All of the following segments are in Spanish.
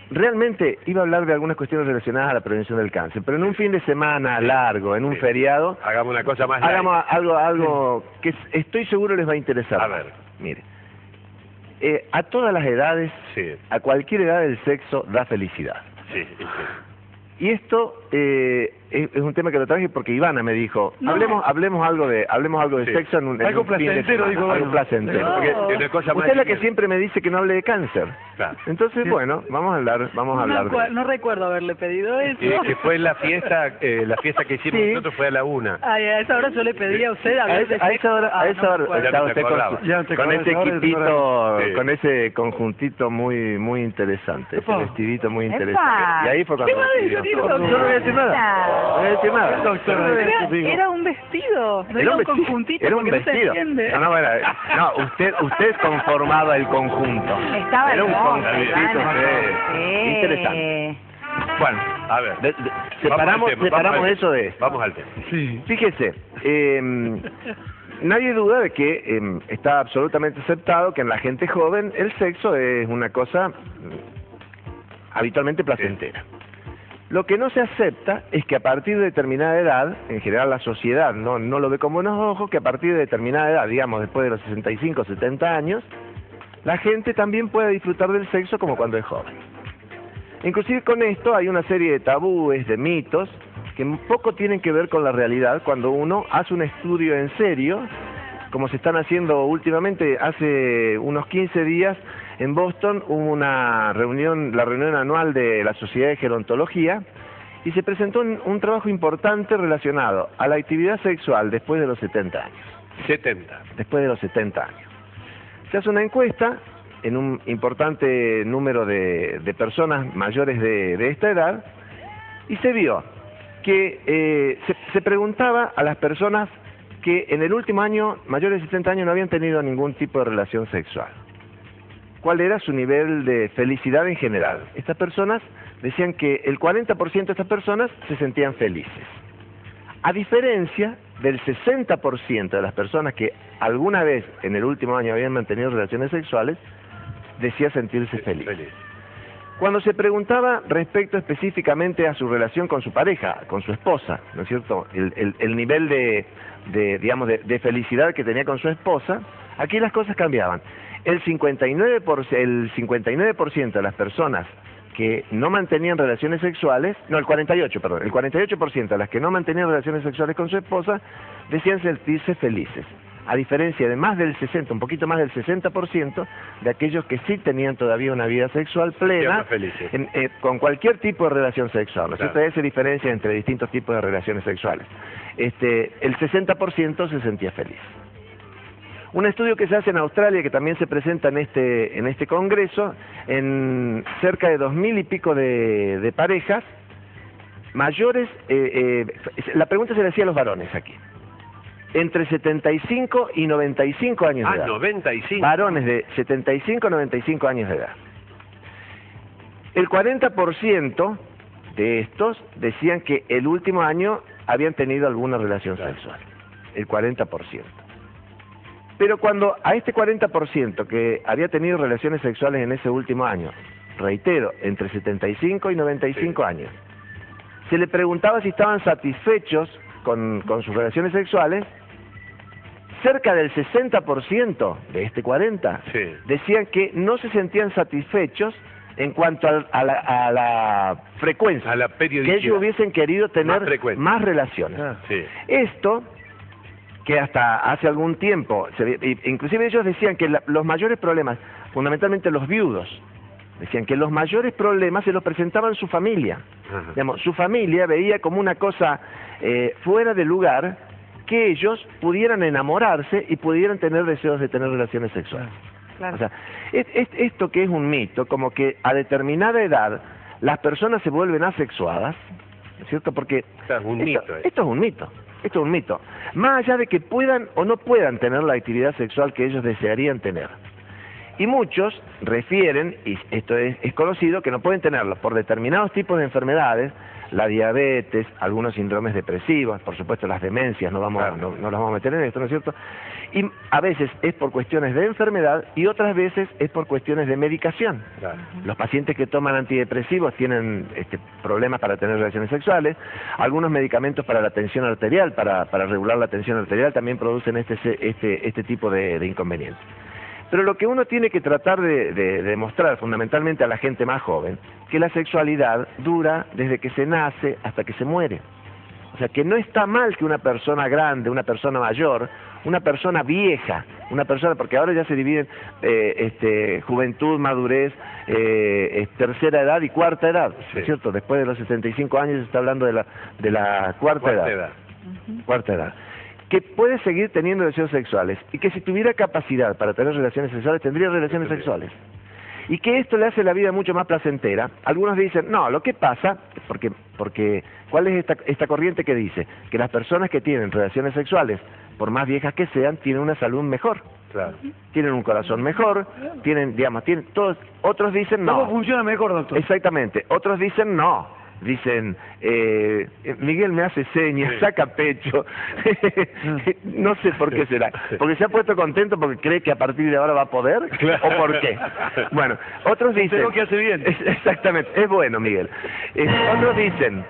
realmente iba a hablar de algunas cuestiones relacionadas a la prevención del cáncer, pero en un fin de semana largo, en un feriado, hagamos una cosa más hagamos algo que estoy seguro les va a interesar. A ver. Mire, a todas las edades, a cualquier edad el sexo da felicidad. Sí. Y esto es un tema que lo traje porque Ivana me dijo, hablemos algo de sexo en un algo fin de placentero, semana, dijo, algo placentero. No. Porque Una cosa usted es la que más siempre me dice que no hable de cáncer. Claro. Entonces, bueno, vamos a hablar No recuerdo haberle pedido eso. Que fue la fiesta que hicimos nosotros fue a la 1. Ay, a esa hora yo le pedí a usted hablar de a esa hora estaba usted con ese equipito, con ese conjuntito muy interesante, ese vestidito muy interesante. Y ahí fue cuando yo no voy a decir nada. No voy a decir nada. Era un vestido, no era un conjuntito. Era un vestido. No, usted conformaba el conjunto. Estaba era un hermoso, conjuntito interesante. Bueno, a ver, separamos eso de esto. Vamos al tema. Sí. Fíjese, nadie duda de que está absolutamente aceptado que en la gente joven el sexo es una cosa habitualmente placentera. Lo que no se acepta es que a partir de determinada edad, en general la sociedad no lo ve con buenos ojos, que a partir de determinada edad, digamos después de los 65 o 70 años, la gente también puede disfrutar del sexo como cuando es joven. Inclusive con esto hay una serie de tabúes, de mitos, que poco tienen que ver con la realidad cuando uno hace un estudio en serio, como se están haciendo últimamente. Hace unos 15 días en Boston hubo una reunión, la reunión anual de la Sociedad de Gerontología, y se presentó un trabajo importante relacionado a la actividad sexual después de los 70 años. Después de los 70 años. Se hace una encuesta en un importante número de personas mayores de esta edad, y se vio que se preguntaba a las personas que en el último año, mayores de 70 años, no habían tenido ningún tipo de relación sexual. ¿Cuál era su nivel de felicidad en general? Estas personas decían que el 40% de estas personas se sentían felices. A diferencia del 60% de las personas que alguna vez en el último año habían mantenido relaciones sexuales, decía sentirse feliz. Cuando se preguntaba respecto específicamente a su relación con su pareja, con su esposa, ¿no es cierto? El nivel de felicidad que tenía con su esposa, aquí las cosas cambiaban. El 59% de las personas que no mantenían relaciones sexuales, no, el 48% de las que no mantenían relaciones sexuales con su esposa decían sentirse felices, a diferencia de más del 60, un poquito más del 60% de aquellos que sí tenían todavía una vida sexual plena con cualquier tipo de relación sexual. ¿No es cierto? Esa diferencia entre distintos tipos de relaciones sexuales. El 60% se sentía feliz. Un estudio que se hace en Australia, que también se presenta en este congreso, en cerca de 2000 y pico de parejas mayores, la pregunta se le hacía a los varones aquí, entre 75 y 95 años de edad. 95. Varones de 75 a 95 años de edad. El 40% de estos decían que el último año habían tenido alguna relación sexual. El 40%. Pero cuando a este 40% que había tenido relaciones sexuales en ese último año, reitero, entre 75 y 95 años, se le preguntaba si estaban satisfechos con sus relaciones sexuales, cerca del 60% de este 40% decían que no se sentían satisfechos en cuanto a la frecuencia, a la periodicidad, que ellos hubiesen querido tener más relaciones. Esto, que hasta hace algún tiempo, inclusive ellos decían que los mayores problemas, fundamentalmente los viudos, decían que los mayores problemas se los presentaban su familia. Digamos, su familia veía como una cosa fuera de lugar que ellos pudieran enamorarse y pudieran tener deseos de tener relaciones sexuales. O sea, esto que es un mito, como que a determinada edad las personas se vuelven asexuadas, ¿no es cierto? Porque esto es un mito. Esto es un mito. Más allá de que puedan o no puedan tener la actividad sexual que ellos desearían tener. Y muchos refieren, y esto es conocido, que no pueden tenerlo por determinados tipos de enfermedades, la diabetes, algunos síndromes depresivos, por supuesto las demencias, no las vamos a meter en esto, ¿no es cierto? Y a veces es por cuestiones de enfermedad y otras veces es por cuestiones de medicación. Claro. Los pacientes que toman antidepresivos tienen problemas para tener relaciones sexuales, algunos medicamentos para la tensión arterial, para regular la tensión arterial, también producen este tipo de inconvenientes. Pero lo que uno tiene que tratar de demostrar fundamentalmente a la gente más joven, que la sexualidad dura desde que se nace hasta que se muere. O sea, que no está mal que una persona grande, una persona mayor, una persona vieja, una persona, porque ahora ya se dividen juventud, madurez, tercera edad y cuarta edad, sí. ¿Cierto? Después de los 75 años se está hablando de la cuarta edad. Cuarta edad. Que puede seguir teniendo deseos sexuales y que si tuviera capacidad para tener relaciones sexuales, tendría relaciones sexuales. Y que esto le hace la vida mucho más placentera. Algunos dicen, no, lo que pasa, porque ¿cuál es esta corriente que dice? Que las personas que tienen relaciones sexuales, por más viejas que sean, tienen una salud mejor. Claro. Tienen un corazón mejor, tienen todos. Otros dicen no. ¿Cómo funciona mejor, doctor? Exactamente. Otros dicen no. Dicen, Miguel me hace señas, sí. Saca pecho, no sé por qué será, porque se ha puesto contento porque cree que a partir de ahora va a poder, claro. ¿O por qué? Bueno, otros dicen... Creo que hace bien. Exactamente, es bueno, Miguel. Otros dicen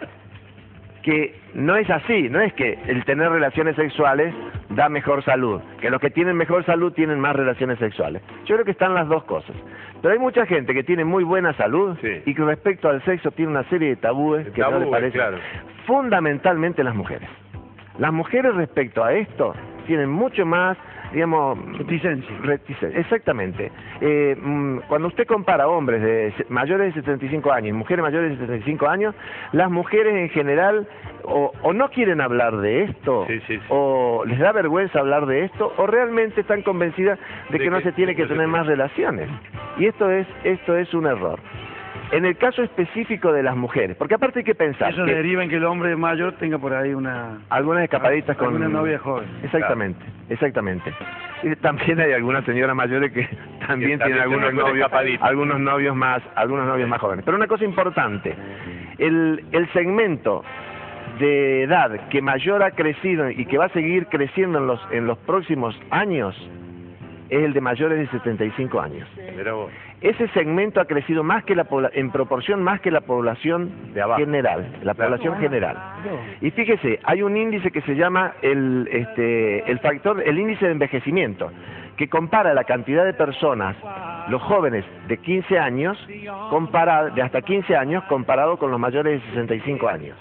que no es así, no es que el tener relaciones sexuales da mejor salud, que los que tienen mejor salud tienen más relaciones sexuales. Yo creo que están las dos cosas. Pero hay mucha gente que tiene muy buena salud, sí. Y que respecto al sexo tiene una serie de tabúes que no les parecen. Claro. Fundamentalmente las mujeres. Las mujeres respecto a esto tienen mucho más, digamos... Reticencia. Exactamente. Cuando usted compara hombres mayores de 75 años y mujeres mayores de 75 años, las mujeres en general o no quieren hablar de esto, sí. O les da vergüenza hablar de esto, o realmente están convencidas de que no se tiene que tener más relaciones. Y esto es un error. En el caso específico de las mujeres, porque aparte hay que pensar... Eso deriva en que el hombre mayor tenga por ahí algunas escapaditas con... una novia joven. Exactamente, claro. Exactamente. Y también hay algunas señoras mayores que también tienen algunos novios más jóvenes. Pero una cosa importante, el segmento de edad que mayor ha crecido y que va a seguir creciendo en los próximos años es el de mayores de 75 años. Ese segmento ha crecido más que en proporción más que la población general, población general. Y fíjese, hay un índice que se llama el índice de envejecimiento, que compara la cantidad de personas, los jóvenes de 15 años, de hasta 15 años, comparado con los mayores de 65 años.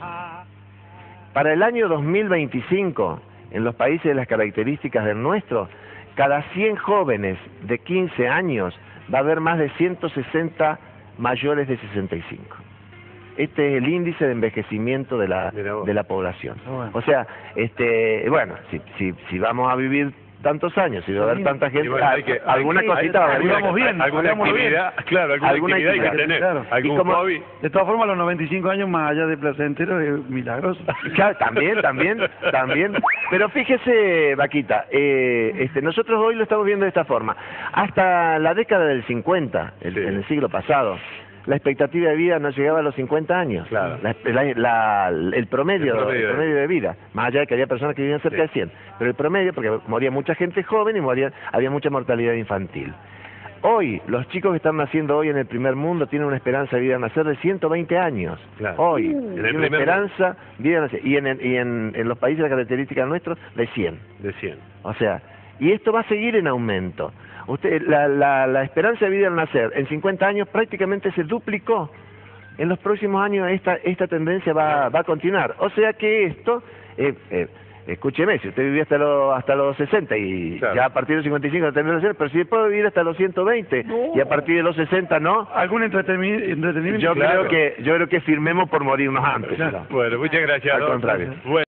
Para el año 2025, en los países de las características del nuestro, cada 100 jóvenes de 15 años va a haber más de 160 mayores de 65. Este es el índice de envejecimiento de la población. O sea, bueno, si vamos a vivir tantos años y va a haber tanta gente, alguna cosita va a haber. Vamos bien, alguna actividad, claro, alguna actividad hay que tener. Claro. Algún hobby. De todas formas, los 95 años más allá de placentero es milagroso. Claro, también. Pero fíjese, Vaquita, nosotros hoy lo estamos viendo de esta forma. Hasta la década del 50, en el siglo pasado, la expectativa de vida no llegaba a los 50 años. Claro. El promedio de vida, más allá de que había personas que vivían cerca de 100, pero el promedio, porque moría mucha gente joven y había mucha mortalidad infantil. Hoy, los chicos que están naciendo hoy en el primer mundo tienen una esperanza de vida al nacer de 120 años. Claro. Hoy, tienen una esperanza de vida al nacer. Y en los países de características nuestros, de 100. De 100. O sea, y esto va a seguir en aumento. La esperanza de vida al nacer en 50 años prácticamente se duplicó. En los próximos años esta tendencia va a continuar. O sea que esto, escúcheme, si usted vivía hasta los 60 y claro, ya a partir de los 55 no tendrá relaciones, pero si puede vivir hasta los 120 y a partir de los 60 no. ¿Algún entretenimiento? Yo creo que firmemos por morirnos antes. Claro. Bueno, muchas gracias. Al contrario. Bueno.